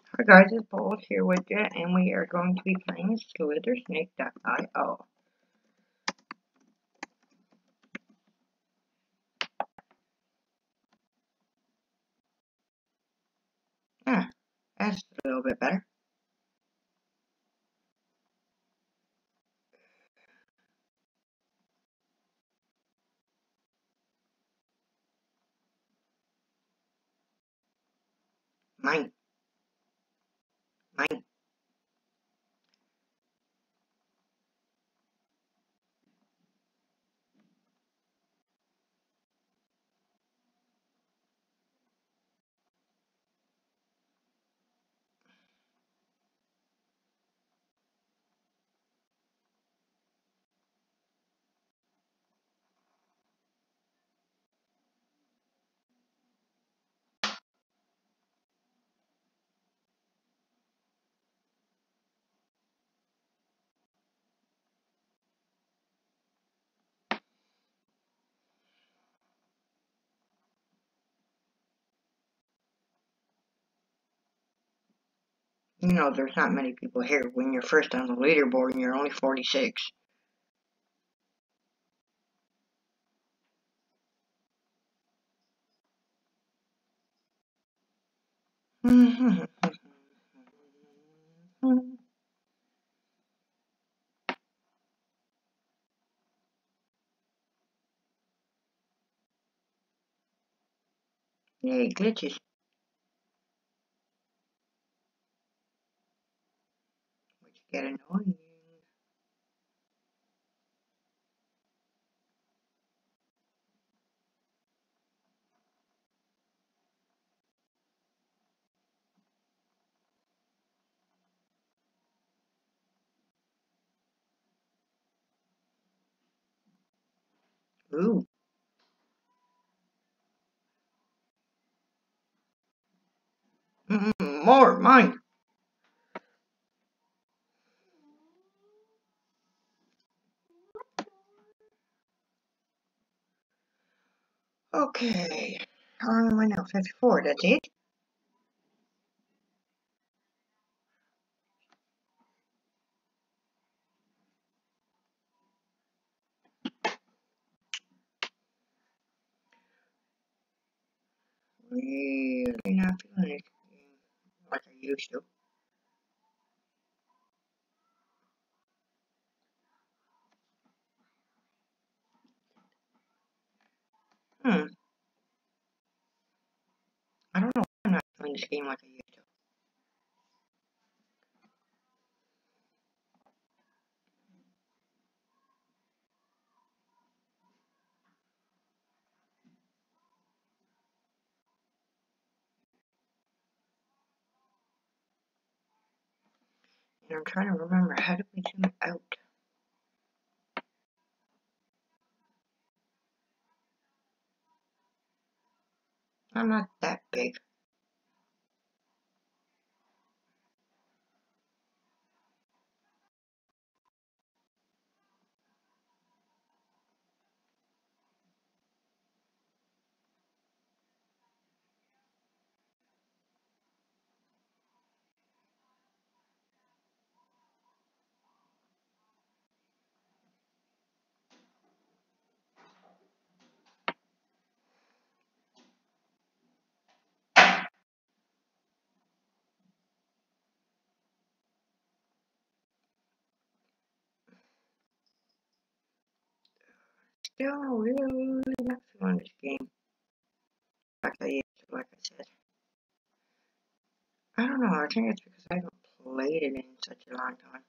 Hi guys, it's Paul here with you, and we are going to be playing SlitherSnake.io. Yeah, that's a little bit better. Mine, mine. You know, there's not many people here when you're first on the leaderboard and you're only 46. Yay, glitches. Which get annoying. Ooh. More, mine. Okay. How long am I now? 54, that's it? Really not feeling it like I used to. Hmm. I don't know why I'm not feeling this game like I used to. And I'm trying to remember how do we zoom out. I'm not that big. Still really not feeling this game like I used to, like I said. I don't know, I think it's because I haven't played it in such a long time.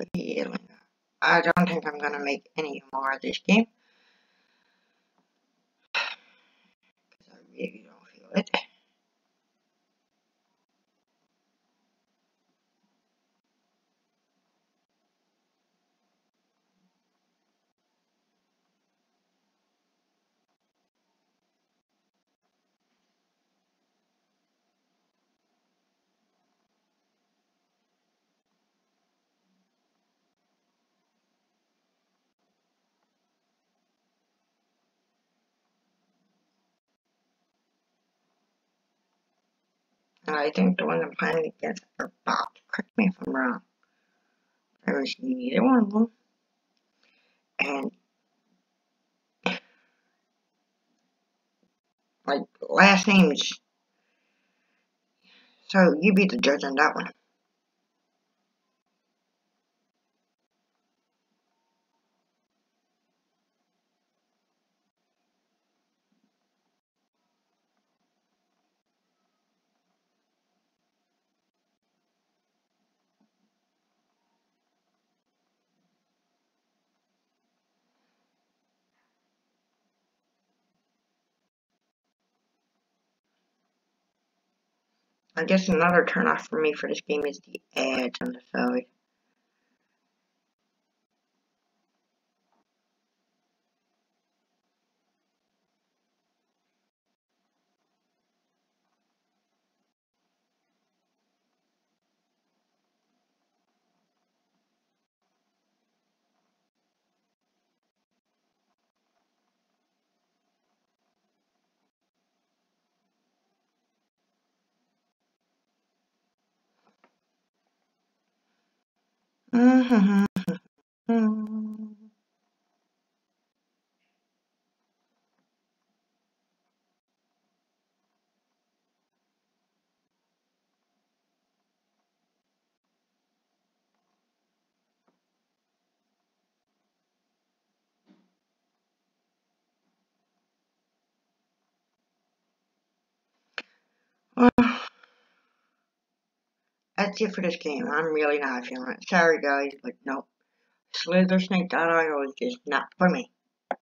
feeling. I don't think I'm going to make any more of this game. Because I really don't feel it. And I think the ones I'm playing against are bots. Correct me if I'm wrong. I was neither one of them. And like last names. So you be the judge on that one. I guess another turnoff for me for this game is the ads on the side. Well, that's it for this game. I'm really not feeling it. Sorry guys, but no. SlitherSnake.io is just not for me.